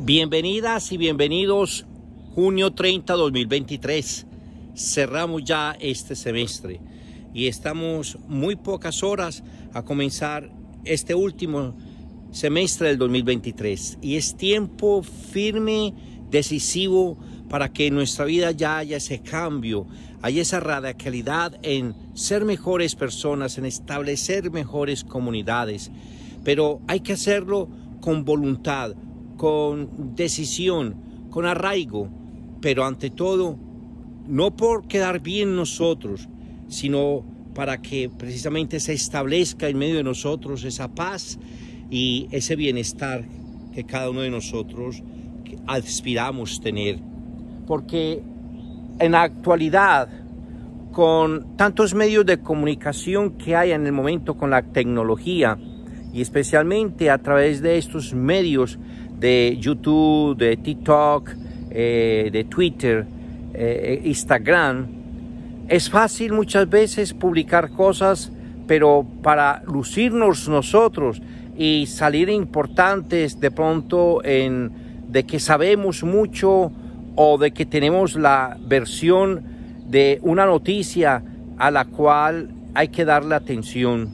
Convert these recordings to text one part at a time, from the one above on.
Bienvenidas y bienvenidos, junio 30, 2023. Cerramos ya este semestre y estamos muy pocas horas a comenzar este último semestre del 2023. Y es tiempo firme, decisivo, para que en nuestra vida ya haya ese cambio, haya esa radicalidad en ser mejores personas, en establecer mejores comunidades. Pero hay que hacerlo con voluntad, con decisión, con arraigo, pero ante todo, no por quedar bien nosotros, sino para que precisamente se establezca en medio de nosotros esa paz y ese bienestar que cada uno de nosotros aspiramos tener. Porque en la actualidad, con tantos medios de comunicación que hay en el momento con la tecnología, y especialmente a través de estos medios de YouTube, de TikTok, de Twitter, Instagram, es fácil muchas veces publicar cosas, pero para lucirnos nosotros y salir importantes de pronto de que sabemos mucho o de que tenemos la versión de una noticia a la cual hay que darle atención.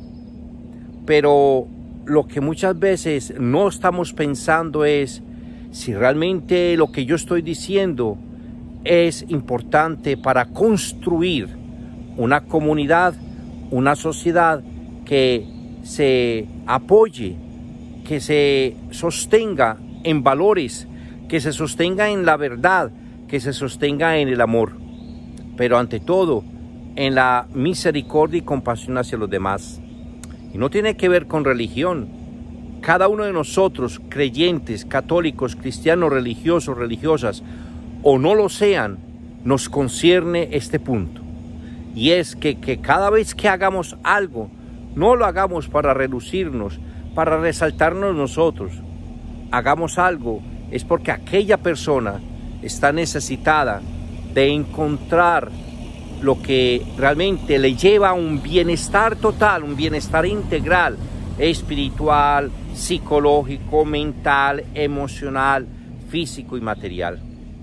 Pero lo que muchas veces no estamos pensando es si realmente lo que yo estoy diciendo es importante para construir una comunidad, una sociedad que se apoye, que se sostenga en valores, que se sostenga en la verdad, que se sostenga en el amor, pero ante todo en la misericordia y compasión hacia los demás. Y no tiene que ver con religión. Cada uno de nosotros, creyentes, católicos, cristianos, religiosos, religiosas, o no lo sean, nos concierne este punto. Y es que cada vez que hagamos algo, no lo hagamos para relucirnos, para resaltarnos nosotros. Hagamos algo es porque aquella persona está necesitada de encontrar lo que realmente le lleva a un bienestar total, un bienestar integral, espiritual, psicológico, mental, emocional, físico y material.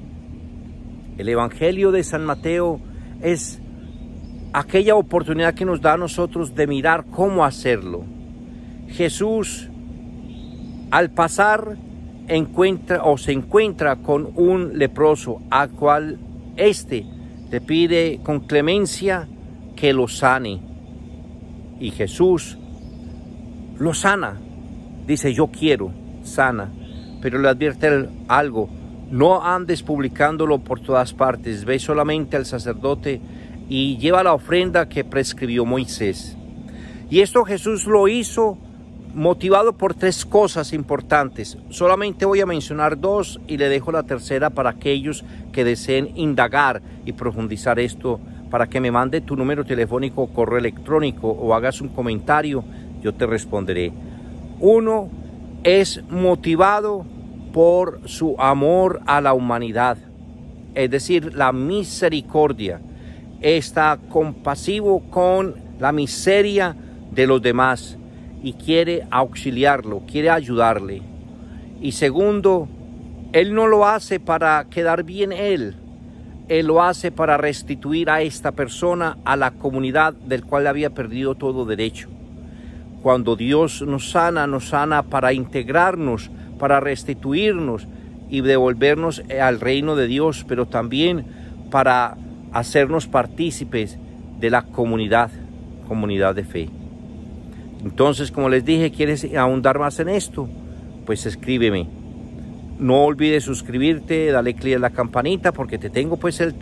El Evangelio de San Mateo es aquella oportunidad que nos da a nosotros de mirar cómo hacerlo. Jesús, al pasar, se encuentra con un leproso, al cual le pide con clemencia que lo sane. Y Jesús lo sana. Dice, yo quiero, sana. Pero le advierte algo, no andes publicándolo por todas partes, ve solamente al sacerdote y lleva la ofrenda que prescribió Moisés. Y esto Jesús lo hizo motivado por tres cosas importantes. Solamente voy a mencionar dos y le dejo la tercera para aquellos que deseen indagar y profundizar esto, para que me mande tu número telefónico o correo electrónico o hagas un comentario, yo te responderé. Uno, es motivado por su amor a la humanidad, es decir, la misericordia. Está compasivo con la miseria de los demás y quiere auxiliarlo, quiere ayudarle. Y segundo, él no lo hace para quedar bien él lo hace para restituir a esta persona a la comunidad del cual había perdido todo derecho. Cuando Dios nos sana para integrarnos, para restituirnos y devolvernos al reino de Dios, pero también para hacernos partícipes de la comunidad de fe. Entonces, como les dije, ¿quieres ahondar más en esto? Pues escríbeme. No olvides suscribirte, dale clic a la campanita, porque te tengo pues el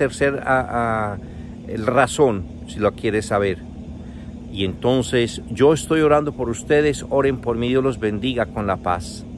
razón, si lo quieres saber. Y entonces yo estoy orando por ustedes, oren por mí, Dios los bendiga con la paz.